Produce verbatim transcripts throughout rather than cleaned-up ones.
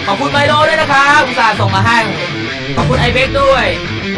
ขอบคุณไมโลด้วยนะครับอุตส่าห์ส่งมาให้ขอบคุณไอเบกด้วย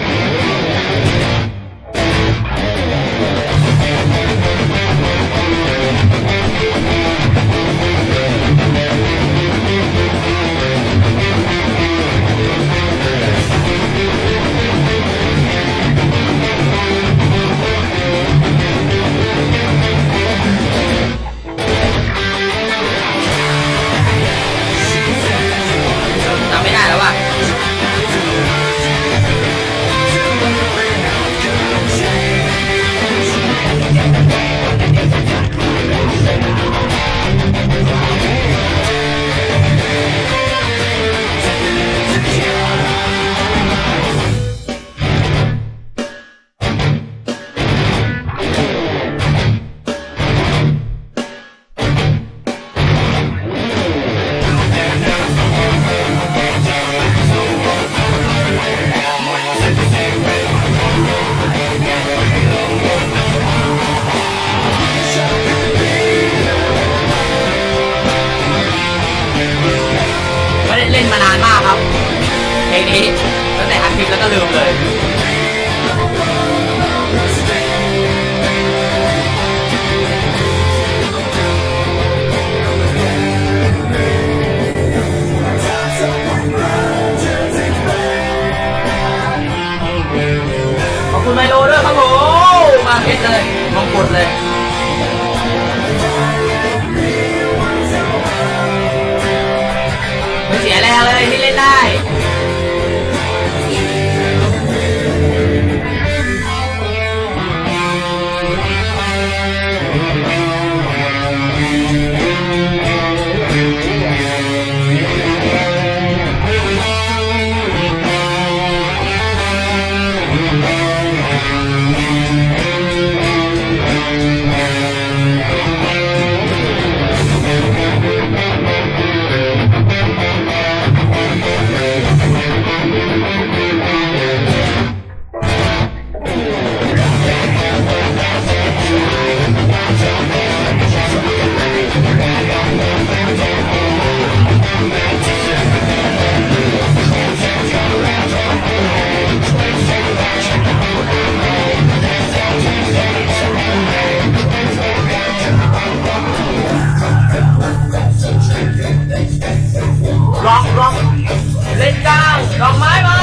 เล่นมานานมากครับเพลงนี้ตั้งแต่อัดคลิปแล้วก็ลืมเลยขอบคุณไมโลด้วยครับผมมาเพชรเลยมองกดเลยไม่เสียแรงเลยที่เล่นได้ล็อกล็อกเล่นกลางดอกไม้มา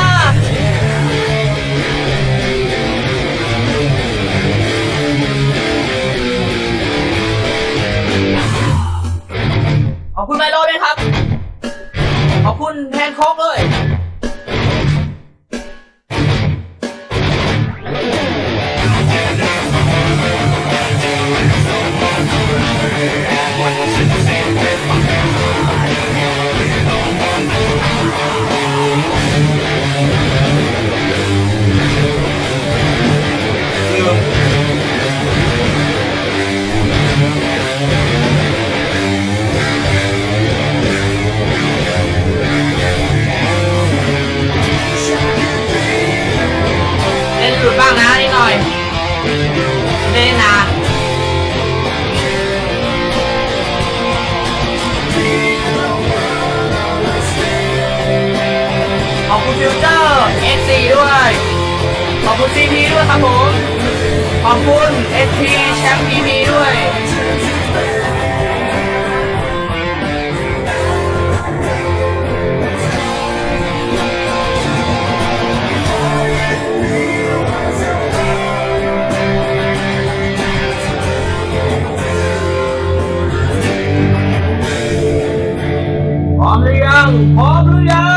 ขอบคุณไมโลด้วยครับขอบคุณแทนโคกเลยบ้างนะนิดหน่อยเล่นนานขอบคุณฟิวเจอร์ เอส ซี ด้วยขอบคุณ ซี พี ด้วยครับผมขอบคุณ เอส พี แชมป์ พี พี ด้วยพร้อมหรือยังพร้อมหรือยัง